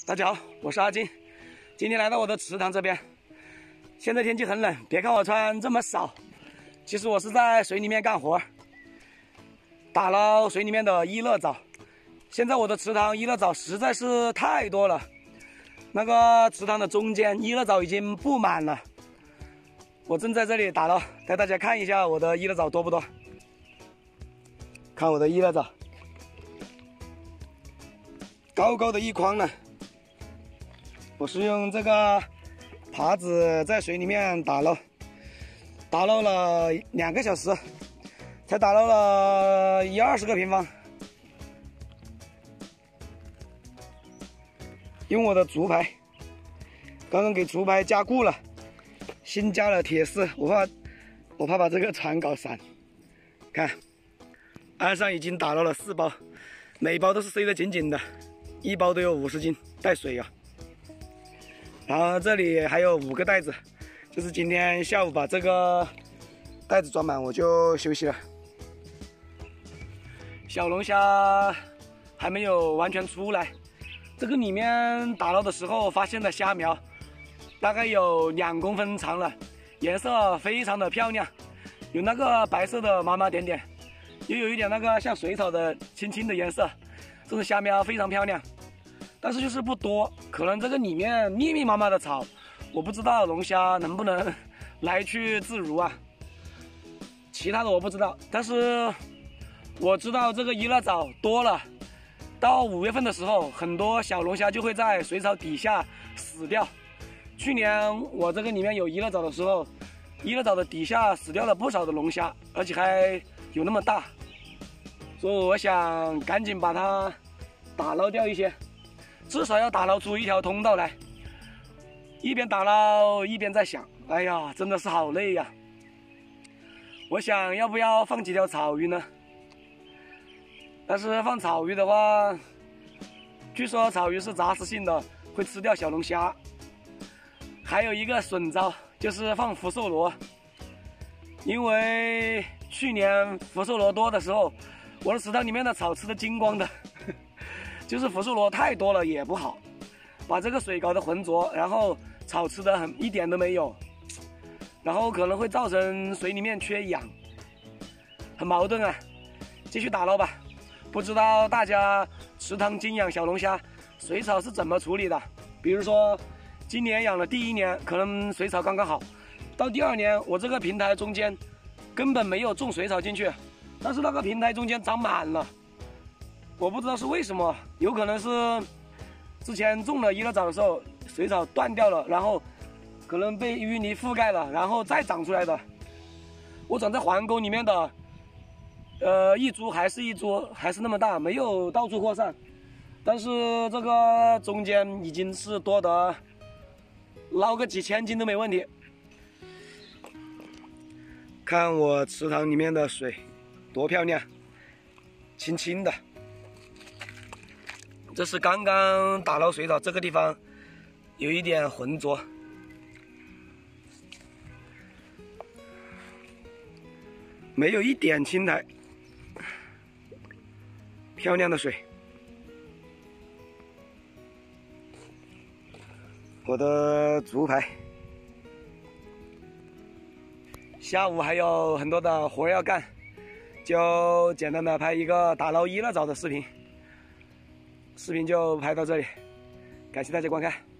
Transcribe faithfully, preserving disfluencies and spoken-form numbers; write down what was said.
大家好，我是阿金，今天来到我的池塘这边。现在天气很冷，别看我穿这么少，其实我是在水里面干活，打捞水里面的一乐藻。现在我的池塘一乐藻实在是太多了，那个池塘的中间一乐藻已经布满了。我正在这里打捞，带大家看一下我的一乐藻多不多。看我的一乐藻，高高的一筐呢。我是用这个耙子在水里面打捞，打捞了两个小时，才打捞了一二十个平方。用我的竹排，刚刚给竹排加固了，新加了铁丝，我怕我怕把这个船搞散。看，岸上已经打捞了四包，每包都是塞得紧紧的，一包都有五十斤，带水啊。然后这里还有五个袋子，就是今天下午把这个袋子装满，我就休息了。小龙虾还没有完全出来，这个里面打捞的时候发现的虾苗，大概有两公分长了，颜色非常的漂亮，有那个白色的麻麻点点，又有一点那个像水草的青青的颜色，这种虾苗非常漂亮。但是就是不多，可能这个里面密密麻麻的草，我不知道龙虾能不能来去自如啊。其他的我不知道，但是我知道这个一乐藻多了，到五月份的时候，很多小龙虾就会在水草底下死掉。去年我这个里面有一乐藻的时候，一乐藻的底下死掉了不少的龙虾，而且还有那么大，所以我想赶紧把它打捞掉一些。至少要打捞出一条通道来，一边打捞一边在想，哎呀，真的是好累呀！我想要不要放几条草鱼呢？但是放草鱼的话，据说草鱼是杂食性的，会吃掉小龙虾。还有一个损招就是放福寿螺，因为去年福寿螺多的时候，我的池塘里面的草吃得精光的。就是福寿螺太多了也不好，把这个水搞得浑浊，然后草吃的很一点都没有，然后可能会造成水里面缺氧，很矛盾啊。继续打捞吧，不知道大家池塘精养小龙虾水草是怎么处理的？比如说今年养了第一年，可能水草刚刚好，到第二年我这个平台中间根本没有种水草进去，但是那个平台中间长满了。我不知道是为什么，有可能是之前种了一乐藻的时候水草断掉了，然后可能被淤泥覆盖了，然后再长出来的。我长在环沟里面的，呃，一株还是一株，还是那么大，没有到处扩散。但是这个中间已经是多得捞个几千斤都没问题。看我池塘里面的水多漂亮，清清的。这是刚刚打捞水草，这个地方有一点浑浊，没有一点青苔，漂亮的水。我的竹排，下午还有很多的活要干，就简单的拍一个打捞一乐藻的视频。视频就拍到这里，感谢大家观看。